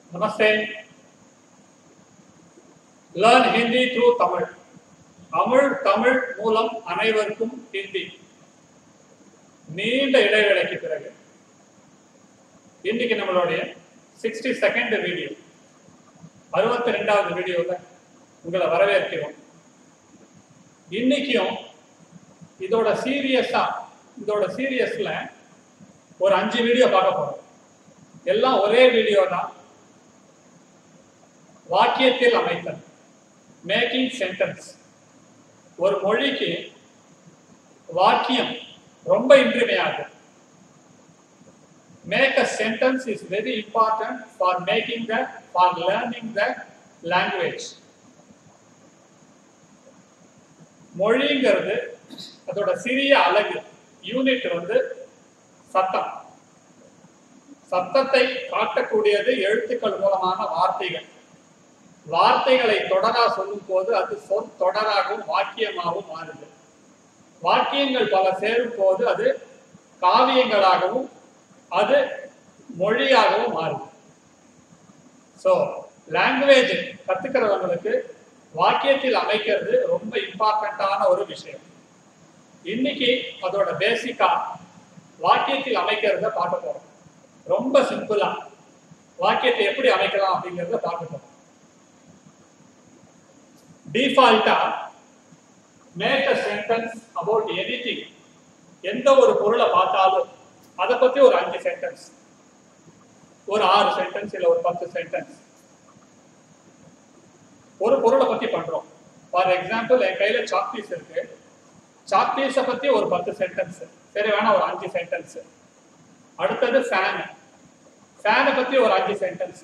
नमस्ते। Learn Hindi through Tamil अमिल तमिल मूलम अनेवरुक्कुम हिंदी நீண்ட இடைவேளைக்கு பிறகு இன்னைக்கு நம்மளுடைய 62nd வீடியோ 62வது வீடியோல உங்களை வரவேற்கிறோம். இன்னைக்கும் இதோட சீரியஸ்ல ஒரு 5 வீடியோ பார்க்க போறோம். எல்லாம் ஒரே வீடியோ தான். வாக்கியத்தில் அமைத்தல், மேக்கிங் சென்டென்ஸ். ஒரு மொழிக்கு வாக்கியம் ரொம்ப இன்றியமையாது. Make a sentence is very important for learning the language. மொழிங்கிறது அதோட சிறிய அலகு யூனிட் சத்தம். சத்தத்தை காட்டக்கூடியது எழுத்துக்கள் மூலமான வார்த்தைகள். வார்த்தைகளை தொடரா சொல்லும் போது அது சொற்றொடராகவும் வாக்கியமாகவும் மாறுது. வாக்கியங்கள் பல சேரும் போது அது காவியங்களாகவும் அது மொழியாகவும் மாறுது. ஸோ லாங்குவேஜ் கத்துக்கிறவங்களுக்கு வாக்கியத்தில் அமைக்கிறது ரொம்ப இம்பார்ட்டன்டான ஒரு விஷயம். இன்னைக்கு அதோட பேசிக்கா வாக்கியத்தில் அமைக்கிறத பார்க்க போறோம். ரொம்ப சிம்பிளா வாக்கியத்தை எப்படி அமைக்கலாம் அப்படிங்கிறத பார்க்க போறோம். டிஃபால்ட்டா make a sentence about anything. எந்த ஒரு பொருளை பார்த்தாலும் அதை பத்தி ஒரு 5 சென்டென்ஸ், ஒரு 6 சென்டென்ஸ், இல்ல ஒரு 10 சென்டென்ஸ் ஒரு பொருளை பத்தி பண்றோம். ஃபார் எக்ஸாம்பிள், என் கையில சாக்பீஸ் இருக்கு. சாக்பீஸை பத்தி ஒரு 10 சென்டென்ஸ், சரி வேணா ஒரு 5 சென்டென்ஸ். அடுத்தது ஃபேனை பத்தி ஒரு 5 சென்டென்ஸ்.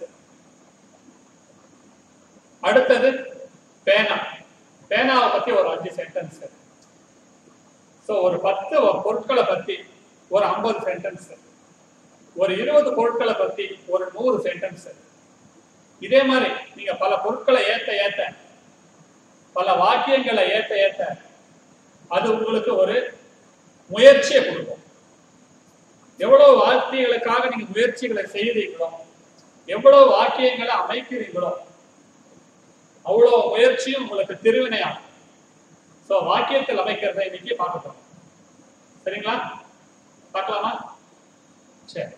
அடுத்தது பேனாவை பத்தி ஒரு 5 சென்டென்ஸ். ஸோ ஒரு 10 பொருட்களை பத்தி ஒரு 50 சென்டென்ஸ், ஒரு 20 பொருட்களை பத்தி ஒரு 100 சென்டென்ஸ். இதே மாதிரி நீங்க பல பொருட்களை ஏத்த பல வாக்கியங்களை ஏத்த அது உங்களுக்கு ஒரு முயற்சியை கொடுக்கும். எவ்வளவு வார்த்தைகளுக்காக நீங்க முயற்சிகளை செய்கிறீங்களோ, எவ்வளவு வாக்கியங்களை அமைக்கிறீங்களோ, அவ்வளவு முயற்சியும் உங்களுக்கு திருவினையாகும். சோ வாக்கியத்தில் அமைக்கிறத இன்னைக்கு பார்க்கலாம். சரிங்களா? பார்க்கலாமா? சரி,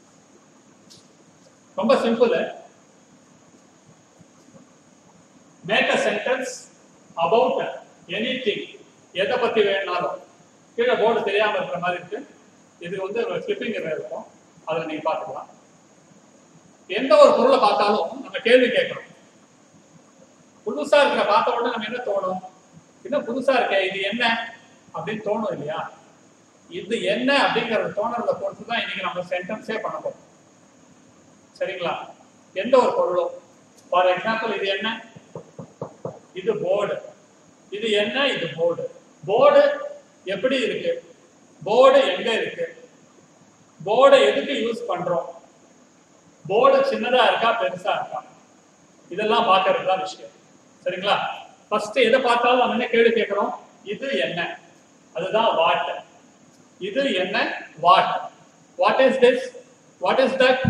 ரொம்ப simple. Make a sentence about anything. எதை பத்தி வேணாலும். கீழே போர்டு தெரியாம இருக்கிற மாதிரி இருக்கு. இது ஸ்லிப்பிங் இருக்கும், அதை நீங்க பார்த்துக்கலாம். எந்த ஒரு பொருளை பார்த்தாலும் நம்ம கேள்வி கேட்கணும். புதுசா இருக்கிற பார்த்த உடனே நம்ம என்ன தோணும்? இன்னும் புதுசா இருக்க, இது என்ன அப்படின்னு தோணும் இல்லையா? இது என்ன அப்படிங்கறது தோணுறத பொறுத்து தான் இன்னைக்கு நம்ம சென்டென்ஸே பண்ண போறோம். சரிங்களா? எந்த ஒரு பொருளும், ஃபார் எக்ஸாம்பிள், இது என்ன? இது போர்டு. இது என்ன? இது போர்டு. போர்டு எப்படி இருக்கு? போர்டு எங்க இருக்கு? போர்டை எதுக்கு யூஸ் பண்றோம்? போர்டு சின்னதா இருக்கா பெருசா இருக்கா? இதெல்லாம் பார்க்கறது தான் விஷயம். சரிங்களா? ஃபர்ஸ்ட் எதை பார்த்தாலும் நம்ம என்ன கேள்வி கேட்கிறோம்? இது என்ன? அதுதான் வாட். இது என்ன? What. What is this? What is that?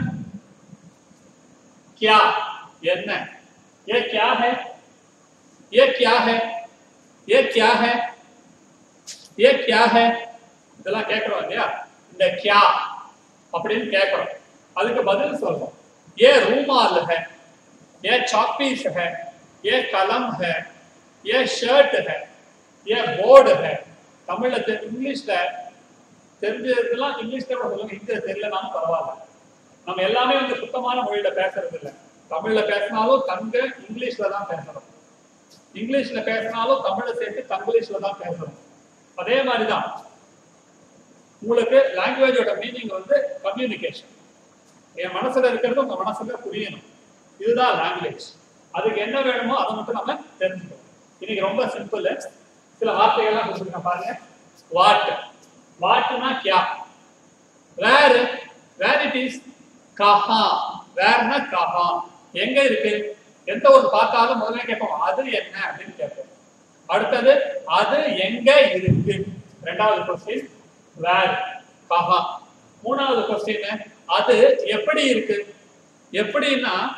क्या? என்ன? ये क्या है? ये क्या है? ये क्या है? ये क्या है? இதெல்லாம் கேட்கிறோம் இல்லையா? இந்த क्या அப்படின்னு கேட்கிறோம். அதுக்கு பதில் சொல்றோம். ये रूमाल है, ये चॉकपीस है, ये कलम है, ये शर्ट है, ये बोर्ड है. தமிழ்ல இங்கிலீஷ்ல தெரிஞ்சதெல்லாம் இங்கிலீஷ்ல சொல்லுங்க, இங்க தெரியலனாலும் பரவாயில்ல. நம்ம எல்லாமே சுத்தமான மொழியில பேசுறது இல்லை. தமிழ்ல பேசினாலும் இங்கிலீஷ்ல தான் பேசணும். இங்கிலீஷ்ல பேசினாலும் தமிழை சேர்த்து தங்கிலீஷ்ல தான் பேசணும். அதே மாதிரிதான் உங்களுக்கு லாங்குவேஜோட மீனிங் கம்யூனிகேஷன். என் மனசுல இருக்கிறது உங்க மனசுல புரியணும். இதுதான் லாங்குவேஜ். அதுக்கு என்ன வேணுமோ அதை மட்டும் நம்ம தெரிஞ்சுக்கணும். இன்னைக்கு ரொம்ப சிம்பிள். சில வார்த்தைகள்லாம் கொடுத்துருக்கேன் பாருங்க. வாட். வாட்னா क्या? வேர். Where it is. கஹா. வேர்னா கஹா, எங்க இருக்கு? எந்த ஒரு பார்த்தாலும் முதல்ல கேட்போம், அது என்ன அப்படின்னு கேட்போம். அடுத்தது அது எங்க இருக்கு. ரெண்டாவது கொஸ்டின் வேர், கஹா. மூணாவது கொஸ்டின் அது எப்படி இருக்கு? எப்படின்னா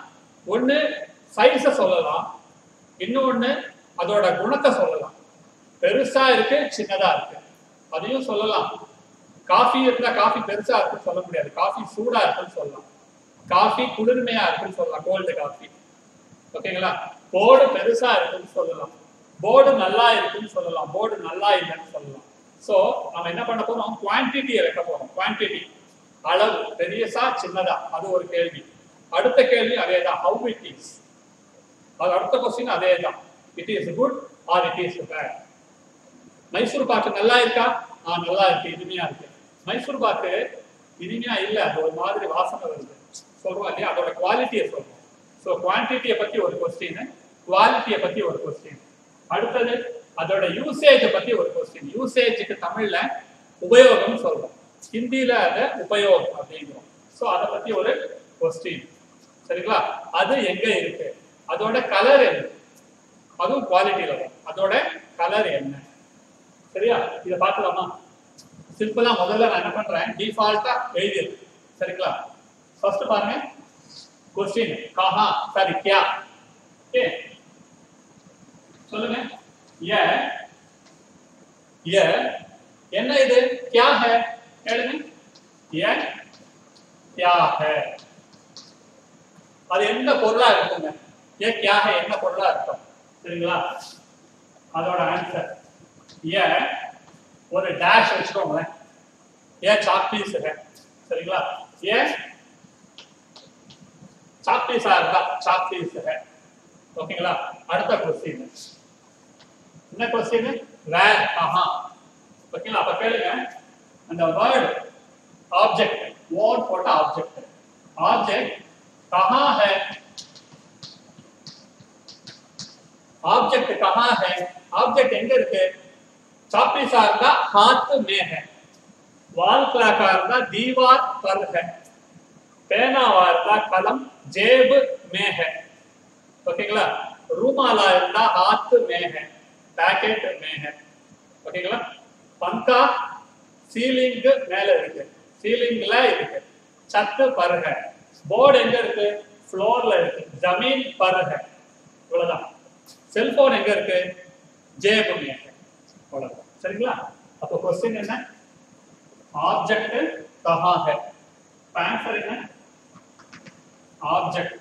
ஒண்ணு சைஸ சொல்லலாம், இன்னொன்னு அதோட குணத்தை சொல்லலாம். பெருசா இருக்கு, சின்னதா இருக்கு, அதையும் சொல்லலாம். காஃபி இருந்தா காஃபி பெருசா இருக்குன்னு சொல்ல முடியாது, காஃபி சூடா இருக்குன்னு சொல்லலாம், காஃபி குளிர்மையா இருக்குன்னு சொல்லலாம், கோல்டு காஃபி. ஓகேங்களா? போர்டு பெருசா இருக்குன்னு சொல்லலாம், போர்டு நல்லா இருக்குன்னு சொல்லலாம், போர்டு நல்லா இல்லைன்னு சொல்லலாம். ஸோ நம்ம என்ன பண்ண போறோம், குவான்டிட்டியை வைக்க போறோம். குவான்டிட்டி, அளவு, பெரியசா சின்னதா, அது ஒரு கேள்வி. அடுத்த கேள்வி அதே தான், ஹவு இட் இஸ். அது அடுத்த கொஸ்டின் அதே தான், it is good or it is bad. Mysore pak நல்லா இருக்கா? நல்லா இருக்கு, இனிமையா இருக்கு. மைசூர் பாக்கு இனிமையா இல்ல, அது ஒரு மாதிரி வாசனை வருது சொல்றோம் இல்லையா, அதோட குவாலிட்டியை சொல்றோம். ஸோ குவான்டிட்டியை பத்தி ஒரு கொஸ்டின், குவாலிட்டியை பத்தி ஒரு கொஸ்டின். அடுத்தது அதோட யூசேஜை பத்தி ஒரு கொஸ்டின். யூசேஜுக்கு தமிழ்ல உபயோகம் சொல்றோம், ஹிந்தியில அதை உபயோகம் அப்படிங்கிறோம். ஸோ அதை பத்தி ஒரு கொஸ்டின். சரிங்களா? அது எங்க இருக்கு, அதோட கலர் என்ன, அதுவும் குவாலிட்டியில வரும், அதோட கலர் என்ன. சரியா? இதை பார்க்கலாமா? சிம்பிளா முதல்ல நான் என்ன பண்றேன், டிஃபால்ட்டா எழுதிருக்கு. சரிங்களா? ஃபர்ஸ்ட் பாருங்க, क्वेश्चन कहां, सॉरी क्या, ओके சொல்லுங்க. ये என்ன இது, क्या है கேளுங்க. ये क्या है, அது என்ன பொருளா இருக்குங்க? ये क्या है என்ன பொருளா இருக்கும்? சரிங்களா? அதோட ஆன்சர் ये ஒரு டேஷ் வச்சுக்கோங்க. ये चाक पीस है. சரிங்களா? ये चाक पीस है, चाक पीस है. ओकेங்களா? அடுத்த क्वेश्चन என்ன क्वेश्चन, வேர், कहां. ஓகேங்களா? அப்ப கேளுங்க, அந்த வேர்ட் ஆப்ஜெக்ட், வேர்ட் போட்ட ஆப்ஜெக்ட், ஆப்ஜெக்ட் कहां है, ஆப்ஜெக்ட் कहां है, ஆப்ஜெக்ட் எங்க இருக்கு? चाक पीस இருந்தா हाथ में है, वाल क्लॉक இருந்தா दीवार पर है, पेनावा இருந்தா कलम जेब में है. ओकेங்களா? रूमाला இருந்தா हाथ में है, पैकेट में है. ओकेங்களா? पंखा सीलिंग மேல இருக்கு, सीलिंगல இருக்கு, छत पर है. बोर्ड எங்க இருக்கு? फ्लोरல இருக்கு, जमीन पर है. இவ்வளவுதான். செல்போன் எங்க இருக்கு? जेब में है. அவ்வளவுதான். சரிங்களா? அப்ப क्वेश्चन என்ன, ஆப்ஜெக்ட் कहां है. आंसर என்ன, ஆப்ஜெக்ட்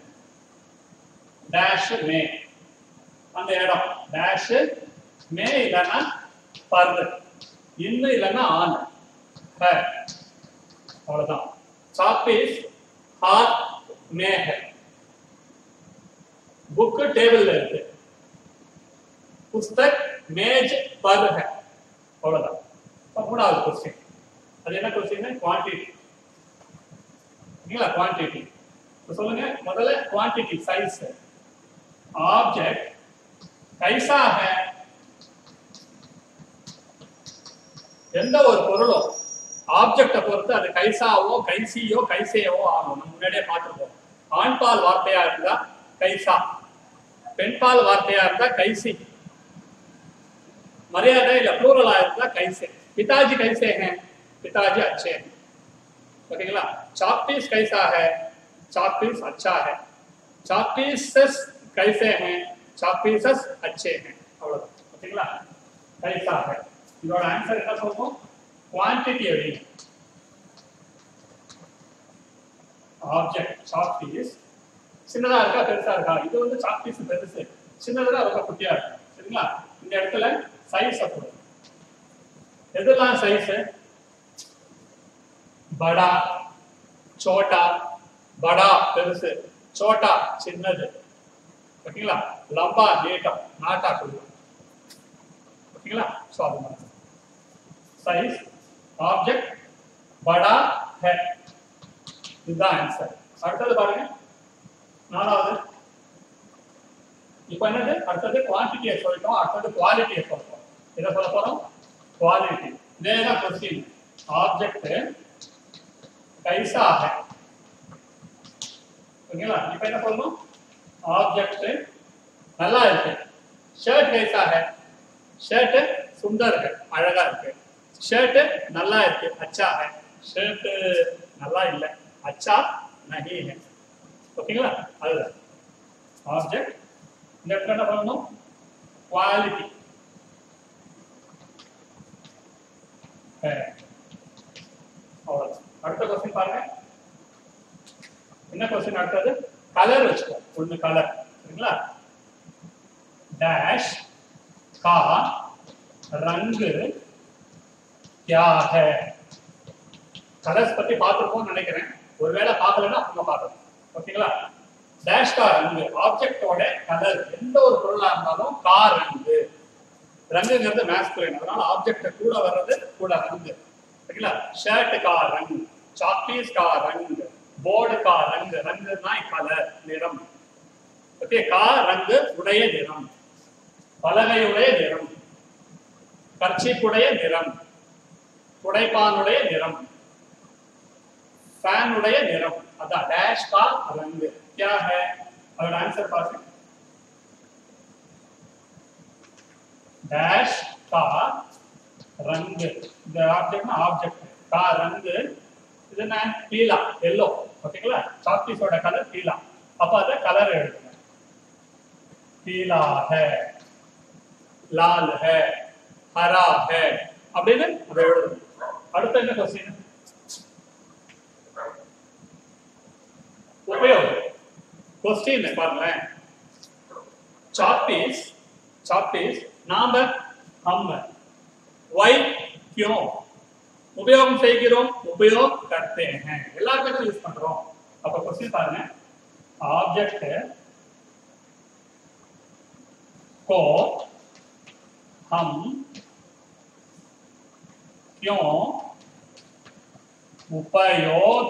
डैश में, அந்த இடம் डैश में இல்லனா पर, இன்ன இல்லனா ஆன் है. அவ்வளவுதான். चाक पीस हाथ में है, बुक टेबल இருக்கு, पुस्तक मेज पर है. அவ்வளவுதான். மூணாவது क्वेश्चन, அது என்ன क्वेश्चन, குவாண்டிட்டி. இல்ல குவாண்டிட்டி சொல்லுங்க. முதல்ல குவாண்டிட்டி, சைஸ். ऑब्जेक्ट कैसा है, எந்த ஒரு பொருளோ ஆப்ஜெக்ட பொறுத்து அது கைசாவோ கைசியோ கைசேவோ ஆகும். நம்ம முன்னாடியே பார்த்துருக்கோம். ஆண்பால் வார்த்தையா இருந்தா கைசா, பெண்பால் வார்த்தையா இருந்தா கைசி, मर्यादा இல்ல प्लूरल ஆயிருந்தா கைசே. पिताजी कैसे हैं, पिताजी अच्छे हैं. ओकेங்களா? चाक पीस कैसा है, चाक पीस अच्छा है. चाक पीसेस कैसे हैं, चाक पीसेस अच्छे हैं. அவ்வளவுதான். ஓகேங்களா? कैसा है இதோட ஆன்சர் என்ன சொல்றோம், குவாண்டிட்டி. அப்படி ஆப்ஜெக்ட் चाक पीस சின்னதா இருக்கா பெருசா இருக்கா, இது வந்து चाक पीस பெருசு, சின்னதா ரொம்ப குட்டியா இருக்கு. சரிங்களா? இந்த இடத்துல साइज अपने எதெல்லாம் साइज है, बड़ा छोटा, बड़ा பெருசு, छोटा சின்னது. ஓகேங்களா? लंबा நீட்டம், நாட்டா குள்ளம். ஓகேங்களா? சோ அது साइज ऑब्जेक्ट बड़ा है. இதுதான் ஆன்சர். அடுத்தது பாருங்க, நாலாவது. இப்போ என்னது, அடுத்தது குவாண்டிட்டியை சொல்லிட்டோம், அடுத்தது குவாலிட்டியை சொல்றோம். இதை சொல்ல போறோம் क्वालिटी. देगा क्वेश्चन, ऑब्जेक्ट कैसा है. ओकेला? இப்போ என்ன சொல்லணும், ऑब्जेक्ट நல்லா இருக்கு. शर्ट कैसा है, शर्ट सुंदर है, அழகா இருக்கு. शर्ट நல்லா இருக்கு, अच्छा है. शर्ट நல்லா இல்ல, अच्छा नहीं है. ஓகேங்களா? அதுதான் ஆப்ஜெக்ட். இந்த இடத்துல என்ன பண்ணணும்? குவாலிட்டி. அடுத்த क्वेश्चन பாருங்க. என்ன क्वेश्चन அடுத்தது? கலர் வச்சுக்கோ. ஒன்னு கலர். சரிங்களா? डैश का रंग क्या है? கலர்ஸ் பத்தி பார்த்திருப்போம்னு நினைக்கிறேன். ஒருவேளை பார்க்கலன்னா அப்புறம் பார்க்கலாம். ஓகேங்களா? डैश का रंग ஆப்ஜெக்ட்டோட கலர். எந்த ஒரு பொருளா இருந்தாலும் கா ரங்கு. ரங்குங்கிறது மேஸ்குலின். அதனால ஆப்ஜெக்ட் கூட வர்றது கூட ரங்கு. சரிங்களா? ஷர்ட் का रंग, चाकपीस का रंग, बोर्ड का रंग. रंगனா கலர், நிறம். ஓகே, का रंग உடைய நிறம். பலகையுடைய நிறம். கர்ச்சீப்புடைய நிறம். துடைப்பானுடைய நிறம். फैनुடைய நிறம். அதான் डैश का रंग क्या है? और आंसर पास डैश का रंग. இந்த ஆப்ஜெக்ட்னா ஆப்ஜெக்ட் का रंग இது என்ன? பீலா, yellow. ஓகேங்களா? சாக்பீஸோட கலர் பீலா. அப்ப அத கலர் எழுதுங்க. पीला है, लाल है, हरा है அப்படின்னு அதை எழுதணும். அடுத்து என்ன क्वेश्चन? उपयोग. क्वेश्चन பாருங்க. चाकपीस, चाकपीस नाम हम. why, क्यों उपयोग செய்கிறோம்? उपयोग करते हैं. எல்லாருமே யூஸ் பண்றோம். அப்ப क्वेश्चन பாருங்க. ऑब्जेक्ट को हम क्यों उपयोग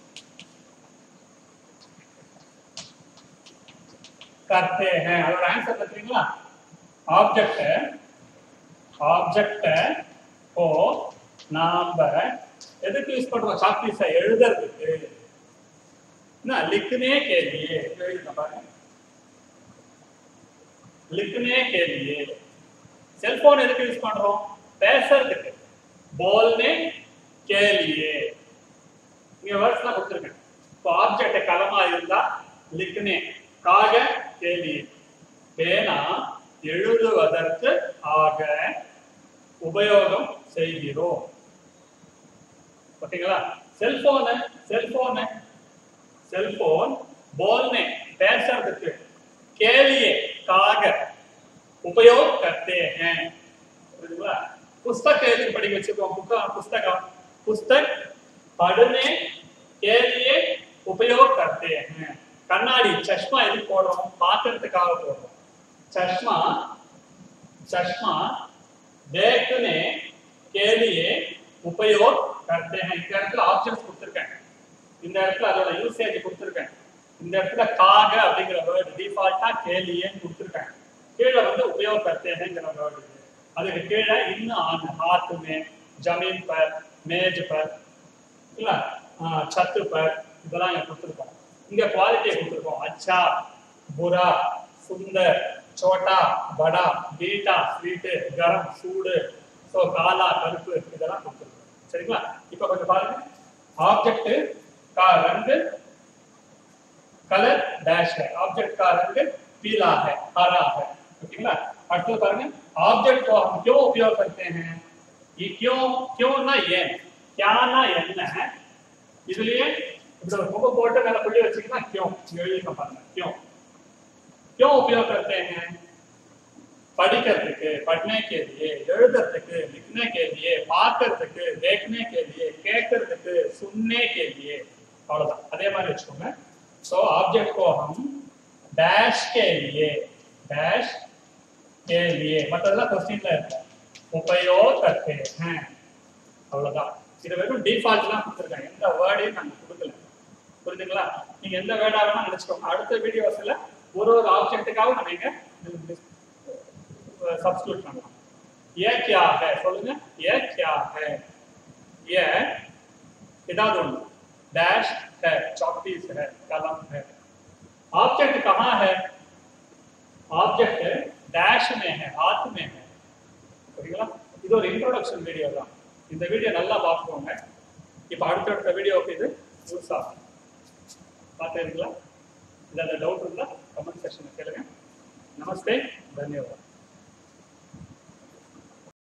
करते हैं? और आंसर बताइएगा. ऑब्जेक्ट, ऑब्जेक्ट को नाम எதுக்கு யூஸ் பண்றோம்? சாக்பீஸ எழுதுறதுக்கு. ना लिखने के लिए. பாருங்க, लिखने के लिए. सेलफोन எதுக்கு யூஸ் பண்றோம்? பேசுறதுக்கு. बोलने के लिए. இங்க வேர்ட்ஸ்லாம் கொடுத்திருக்கேன். இப்போ ஆப்ஜெக்ட் கலமா இருந்தா लिखने, காக के लिए. பேனா எழுதுவதற்கு ஆக உபயோகம் செய்கிறோம். ஓகேங்களா? செல்போன், செல்போன், செல்போன் बोलने பேசுறதுக்கு, के लिए காக उपयोग करते हैं. புரியுதுங்களா? पुस्तक எதுக்கு படிக்க வச்சிருக்கோம்? पुस्तक, पुस्तक पढ़ने के लिए उपयोग करते हैं. கண்ணாடி, चश्मा எதுக்கு போடுறோம்? பார்க்கிறதுக்காக போடுறோம். चश्मा, चश्मा देखने के लिए उपयोग करते हैं. இந்த இடத்துல ஆப்ஷன்ஸ் கொடுத்திருக்கேன். இந்த இடத்துல அதோட யூசேஜ் கொடுத்திருக்கேன். இந்த இடத்துல காக அப்படிங்கிற வேர்ட் டிஃபால்ட்டா கேலியேன்னு கொடுத்திருக்கேன். கீழே வந்து उपयोग करते हैंங்கிற வேர்ட் இருக்கு. அதுக்கு கீழே இன்னும் ஆன், हाथ में, जमीन पर, मेज पर, இல்ல छत पर இதெல்லாம் இங்க கொடுத்திருக்கோம். இங்க குவாலிட்டியை கொடுத்திருக்கோம். अच्छा, बुरा, सुंदर, छोटा, बड़ा, मीठा, स्वीट, गरम, सूடு, सो काला, கருப்பு இதெல்லாம் கொடுத்திருக்கோம். சரிங்களா? இப்போ கொஞ்சம் பாருங்க. ऑब्जेक्ट का रंग कलर डैश है. ऑब्जेक्ट का रंग पीला है, हरा है. ओकेங்களா? அடுத்து பாருங்க. ऑब्जेक्ट को हम क्यों उपयोग करते हैं? ये क्यों, क्यों ना ஏன், क्या ना என்ன. இதுலயே இப்படி ஒரு முக போட்டு மேல புள்ளி வச்சீங்கன்னா क्यों எழுதிக்க பாருங்க. क्यों, क्यों उपयोग करते हैं? படிக்கிறதுக்கு, पढ़ने के लिए, எழுதுறதுக்கு, लिखने के लिए, பார்க்கிறதுக்கு, देखने के लिए, கேட்கிறதுக்கு, सुनने के लिए. அவ்வளவுதான். அதே மாதிரி வெச்சுக்கோங்க. सो ऑब्जेक्ट को हम डैश के लिए, डैश के लिए मतलब क्वेश्चनல இருக்கு. उपयोग करते हैं. அவ்வளவுதான். இது வெறும் டிஃபால்ட்லாம் கொடுத்திருக்காங்க. எந்த வேர்டையும் நான் கொடுக்கல. புரியுதுங்களா? நீங்க எந்த வேர்டா வேணா நினைச்சுக்கோங்க. அடுத்த வீடியோஸ்ல ஒரு ஒரு ஆப்ஜெக்ட்டுக்காக நம்ம இங்க सब्स्टिट्यूट பண்ணலாம். ये क्या है சொல்லுங்க. ये क्या है? ये ஏதாவது ஒன்று. डैश है, चॉकपीस है, कलम है. ऑब्जेक्ट कहाँ है? ऑब्जेक्ट डैश में है, हाथ में है. சரிங்களா? இது ஒரு இன்ட்ரோடக்ஷன் வீடியோ தான். இந்த வீடியோ நல்லா பார்த்துக்கோங்க. இப்போ அடுத்த வீடியோக்கு இது யூஸ் ஆகும். பார்த்துருக்கீங்களா? ஏதாவது டவுட் இருந்தால் கமெண்ட் செக்ஷனில் கேளுங்க. நமஸ்தே, தன்யவாத்.